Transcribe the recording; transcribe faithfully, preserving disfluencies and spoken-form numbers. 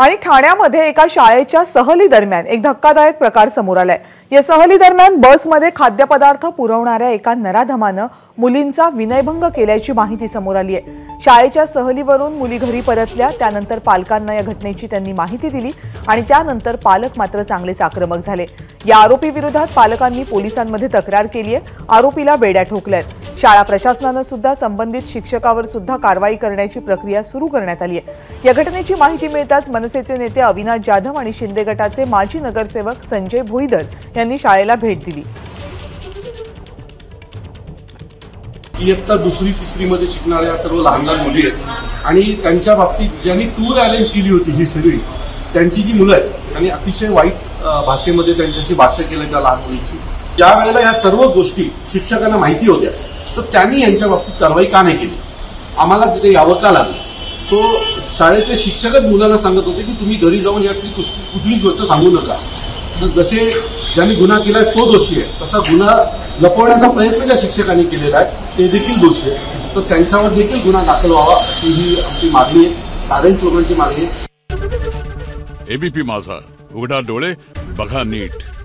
आणि ठाण्यामध्ये एका शाळेच्या सहली दरम्यान एक धक्कादायक प्रकार समोर आलाय। या सहली दरम्यान बसमध्ये खाद्यपदार्थ पुरवणाऱ्या एका नराधमानं मुलींचा विनयभंग केल्याची माहिती समोर आली आहे। शाळेच्या सहलीवरून मुली घरी परतल्या, त्यानंतर पालकांना या घटनेची त्यांनी माहिती दिली आणि त्यानंतर पालक मात्र चांगलेच आक्रमक झाले। या आरोपी विरोधात पालकांनी पोलिसांमध्ये तक्रार केली आहे। आरोपीला बेड्या ठोकल्यात। शाळा प्रशासनाने सुद्धा संबंधित शिक्षकावर सुद्धा कारवाई करण्याची प्रक्रिया सुरू करण्यात आली आहे। या घटनेची माहिती मिळताच मनसेचे नेते अविनाश जाधव आणि शिंदे गटाचे माजी नगरसेवक संजय भोईदर यांनी शाळेला भेट दिली। इयत्ता दुसरी तिसरी मध्ये शिकणाऱ्या सर्व लहान लहान मुली आहेत आणि त्यांच्या बाबतीत ज्यांनी टूर अरेंज केली होती ही सगळी त्यांची जी मुलं आहेत आणि अतिशय वाईट भाषेमध्ये त्यांच्याशी भाष्य केलं त्या लहान मुलीची। ज्या वेळेला या सर्व गोष्टी शिक्षकांना माहिती होत्या तर त्यांनी यांच्या बाबतीत कारवाई का नाही केली, आम्हाला तिथे यावं का लागलं। सो शाळेतले शिक्षकच मुलांना सांगत होते की तुम्ही घरी जाऊन यातली कुठलीच गोष्ट सांगू नका। जसे ज्यांनी गुन्हा केलाय तो दोषी आहे, तसा गुन्हा लपवण्याचा प्रयत्न ज्या शिक्षकांनी केलेला आहे ते देखील दोषी आहे। तर त्यांच्यावर देखील गुन्हा दाखल व्हावा अशी ही आमची मागणी आहे, पॅरेंट लोकांची मागणी आहे। एबीपी माझा, उघडा डोळे बघा नीट।